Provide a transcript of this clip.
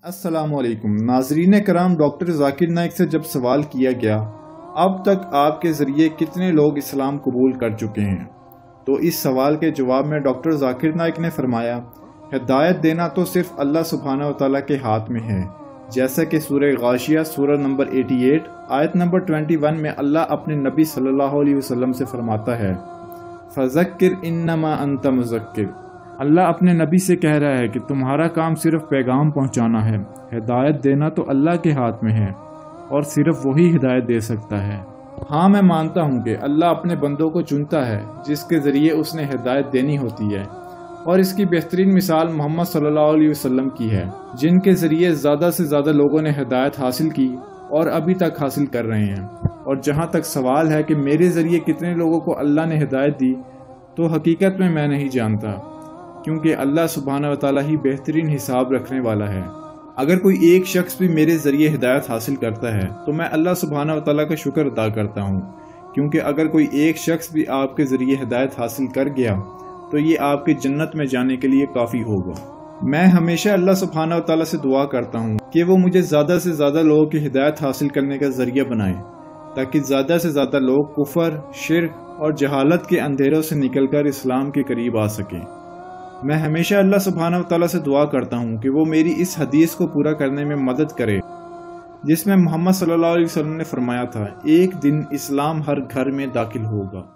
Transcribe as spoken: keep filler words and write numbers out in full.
السلام علیکم ناظرین کرام، ڈاکٹر ذاکر نائک سے جب سوال کیا گیا اب تک آپ کے ذریعے کتنے لوگ اسلام قبول کر چکے ہیں، تو اس سوال کے جواب میں ڈاکٹر ذاکر نائک نے فرمایا، ہدایت دینا تو صرف اللہ سبحانہ و تعالیٰ کے ہاتھ میں ہے، جیسا کہ سورہ غاشیہ سورہ نمبر اٹھاسی آیت نمبر اکیس میں اللہ اپنے نبی صلی اللہ علیہ وسلم سے فرماتا ہے، فذکر انما انت مذکر۔ اللہ اپنے نبی سے کہہ رہا ہے کہ تمہارا کام صرف پیغام پہنچانا ہے، ہدایت دینا تو اللہ کے ہاتھ میں ہے اور صرف وہی ہدایت دے سکتا ہے۔ ہاں، میں مانتا ہوں کہ اللہ اپنے بندوں کو چنتا ہے جس کے ذریعے اس نے ہدایت دینی ہوتی ہے، اور اس کی بہترین مثال محمد صلی اللہ علیہ وسلم کی ہے، جن کے ذریعے زیادہ سے زیادہ لوگوں نے ہدایت حاصل کی اور ابھی تک حاصل کر رہے ہیں۔ اور جہاں تک سوال ہے کہ میرے ذریعے کتنے لوگوں کو اللہ نے ہدایت دی، تو حقیقت میں میں نہیں جانتا، کیونکہ اللہ سبحانہ و تعالیٰ ہی بہترین حساب رکھنے والا ہے۔ اگر کوئی ایک شخص بھی میرے ذریعے ہدایت حاصل کرتا ہے تو میں اللہ سبحانہ و تعالیٰ کا شکر ادا کرتا ہوں، کیونکہ اگر کوئی ایک شخص بھی آپ کے ذریعے ہدایت حاصل کر گیا تو یہ آپ کے جنت میں جانے کے لیے کافی ہوگا۔ میں ہمیشہ اللہ سبحانہ و تعالیٰ سے دعا کرتا ہوں کہ وہ مجھے زیادہ سے زیادہ لوگوں کی ہدایت حاصل کرنے کا ذریعہ بنائے، تاکہ زیادہ سے زیادہ لوگ کفر، شرک اور جہالت کے اندھیروں سے نکل کر اسلام کے قریب آ سکیں۔ میں ہمیشہ اللہ سبحانہ و تعالیٰ سے دعا کرتا ہوں کہ وہ میری اس حدیث کو پورا کرنے میں مدد کرے، جس میں محمد صلی اللہ علیہ وسلم نے فرمایا تھا، ایک دن اسلام ہر گھر میں داخل ہوگا۔